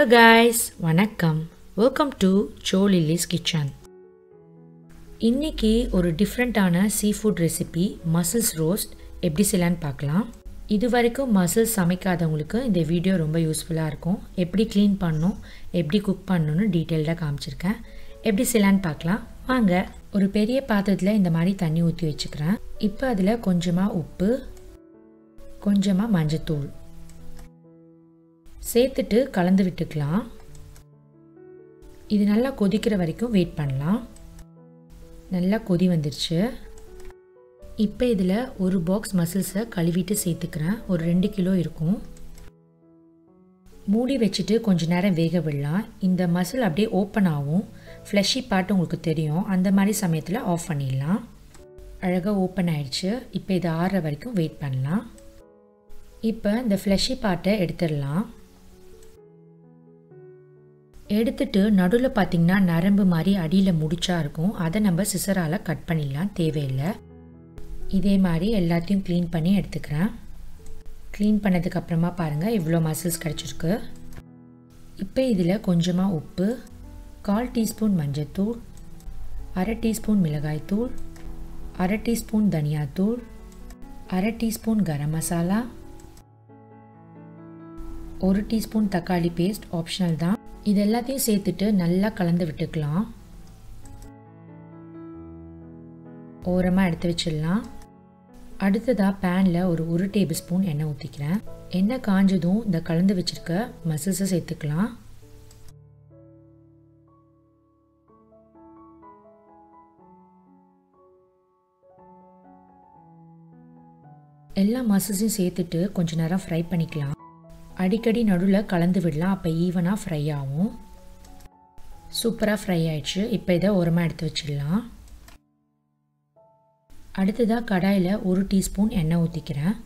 Hello guys, வணக்கம். Welcome to Joe Lily's Kitchen. இன்னைக்கு ஒரு டிஃப்ரெண்ட்டான சீஃபுட் ரெசிபி மசில்ஸ் ரோஸ்ட் எப்படி செய்யலான்னு பார்க்கலாம். இது வரைக்கும் மசில்ஸ் சமைக்காதவங்களுக்கு இந்த வீடியோ ரொம்ப யூஸ்ஃபுல்லாக இருக்கும். எப்படி க்ளீன் பண்ணணும், எப்படி குக் பண்ணணும்னு டீட்டெயில்டாக காமிச்சிருக்கேன். எப்படி செய்யலான்னு பார்க்கலாம் வாங்க. ஒரு பெரிய பாத்திரத்தில் இந்த மாதிரி தண்ணி ஊற்றி வச்சுக்கிறேன். இப்போ அதில் கொஞ்சமாக உப்பு, கொஞ்சமாக மஞ்சத்தூள் சேர்த்துட்டு கலந்து விட்டுக்கலாம். இது நல்லா கொதிக்கிற வரைக்கும் வெயிட் பண்ணலாம். நல்லா கொதி வந்துருச்சு. இப்போ இதில் ஒரு பாக்ஸ் மசில்ஸை கழுவிட்டு சேர்த்துக்கிறேன். ஒரு 2 கிலோ இருக்கும். மூடி வச்சுட்டு கொஞ்ச நேரம் வேக விடலாம். இந்த மசில் அப்படியே ஓப்பன் ஆகும். ஃப்ளஷி பார்ட் உங்களுக்கு தெரியும். அந்த மாதிரி சமயத்தில் ஆஃப் பண்ணிடலாம். அழகாக ஓப்பன் ஆயிடுச்சு. இப்போ இது ஆறுற வரைக்கும் வெயிட் பண்ணலாம். இப்போ இந்த ஃப்ளஷி பார்ட்டை எடுத்துடலாம். எடுத்துட்டு நடுவில் பார்த்திங்கன்னா நரம்பு மாதிரி அடியில் முடிச்சா இருக்கும். அதை நம்ம சிசரால் கட் பண்ணிடலாம், தேவையில்லை. இதே மாதிரி எல்லாத்தையும் க்ளீன் பண்ணி எடுத்துக்கிறேன். க்ளீன் பண்ணதுக்கப்புறமா பாருங்கள் இவ்வளோ மசில்ஸ் கிடச்சிருக்கு. இப்போ இதில் கொஞ்சமாக உப்பு, 1/4 டீஸ்பூன் மஞ்சத்தூள், 1/2 டீஸ்பூன் மிளகாய்த்தூள், 1/2 டீஸ்பூன் தனியாத்தூள், 1/2 டீஸ்பூன் கரம் மசாலா, 1 டீஸ்பூன் தக்காளி பேஸ்ட் ஆப்ஷனல் தான். இது எல்லாத்தையும் சேர்த்துட்டு நல்லா கலந்து விட்டுக்கலாம். ஓரமாக எடுத்து வச்சிடலாம். அடுத்ததாக பேனில் ஒரு 1 டேபிள் ஸ்பூன் எண்ணெய் ஊற்றிக்கிறேன். எண்ணெய் காஞ்சதும் இந்த கலந்து வச்சுருக்க மசில்ஸை சேர்த்துக்கலாம். எல்லா மசில்ஸையும் சேர்த்துட்டு கொஞ்ச நேரம் ஃப்ரை பண்ணிக்கலாம். அடிக்கடி நடுவில் கலந்து விடலாம், அப்போ ஈவனாக ஃப்ரை ஆகும். சூப்பராக ஃப்ரை ஆயிடுச்சு. இப்போ இதை ஓரமாக எடுத்து வச்சிடலாம். அடுத்ததாக கடாயில் 1 டீஸ்பூன் எண்ணெய் ஊற்றிக்கிறேன்.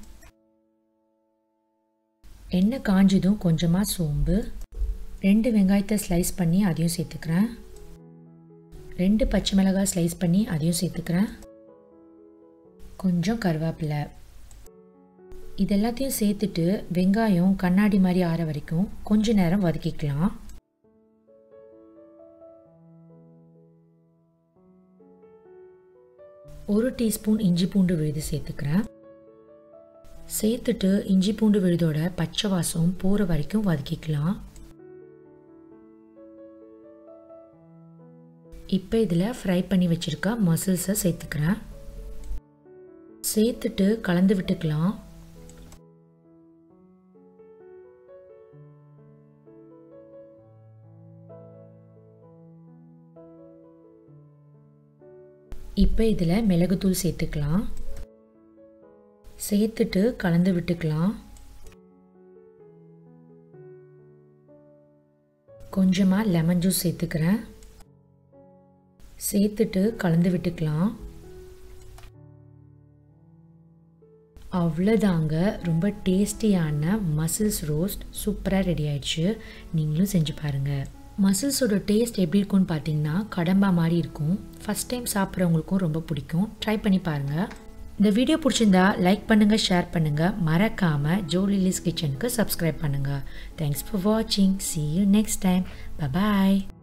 எண்ணெய் காஞ்சதும் கொஞ்சமாக சோம்பு, 2 வெங்காயத்தை ஸ்லைஸ் பண்ணி அதையும் சேர்த்துக்கிறேன். 2 பச்சை மிளகாய் ஸ்லைஸ் பண்ணி அதையும் சேர்த்துக்கிறேன். கொஞ்சம் கருவேப்பிலை. இது எல்லாத்தையும் சேர்த்துட்டு வெங்காயம் கண்ணாடி மாதிரி ஆற வரைக்கும் கொஞ்ச நேரம் வதக்கிக்கலாம். ஒரு டீஸ்பூன் இஞ்சி பூண்டு விழுது சேர்த்துக்கிறேன். சேர்த்துட்டு இஞ்சி பூண்டு விழுதோட பச்சை வாசம் போகிற வரைக்கும் வதக்கிக்கலாம். இப்போ இதில் ஃப்ரை பண்ணி வச்சுருக்க மசில்ஸை சேர்த்துக்கிறேன். சேர்த்துட்டு கலந்து விட்டுக்கலாம். இப்போ இதில் மிளகுத்தூள் சேர்த்துக்கலாம். சேர்த்துட்டு கலந்து விட்டுக்கலாம். கொஞ்சமாக லெமன் ஜூஸ் சேர்த்துக்கிறேன். சேர்த்துட்டு கலந்து விட்டுக்கலாம். அவ்வளோதாங்க, ரொம்ப டேஸ்டியான மசில்ஸ் ரோஸ்ட் சூப்பராக ரெடி ஆயிடுச்சு. நீங்களும் செஞ்சு பாருங்கள். மசில்ஸோட டேஸ்ட் எப்படி இருக்கும்னு பார்த்தீங்கன்னா கடம்பா மாதிரி இருக்கும். ஃபஸ்ட் டைம் சாப்பிட்றவங்களுக்கும் ரொம்ப பிடிக்கும். ட்ரை பண்ணி பாருங்கள். இந்த வீடியோ பிடிச்சிருந்தா லைக் பண்ணுங்கள், ஷேர் பண்ணுங்கள். மறக்காமல் ஜோ லில்லிஸ் கிச்சனுக்கு சப்ஸ்கிரைப் பண்ணுங்கள். தேங்க்ஸ் ஃபார் வாட்சிங். See you next time. Bye bye.